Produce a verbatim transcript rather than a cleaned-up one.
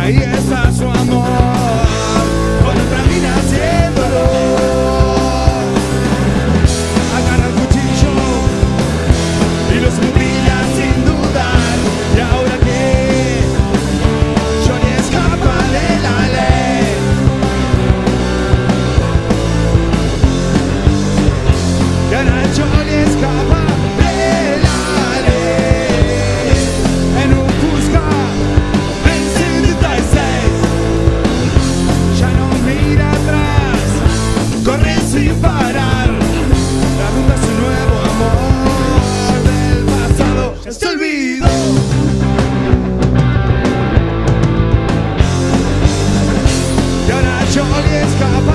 ahí está su amor, con otra mina haciéndolo. Agarra el cuchillo y los mutila sin dudar. Y ahora que Johnny escapa de la ley, y ahora Johnny escapa de la ley en un Fusca en setenta y seis. Ya no mira atrás, corre sin parar. La ruta es un nuevo amor, del pasado ya se olvidó. Y ahora Johnny escapa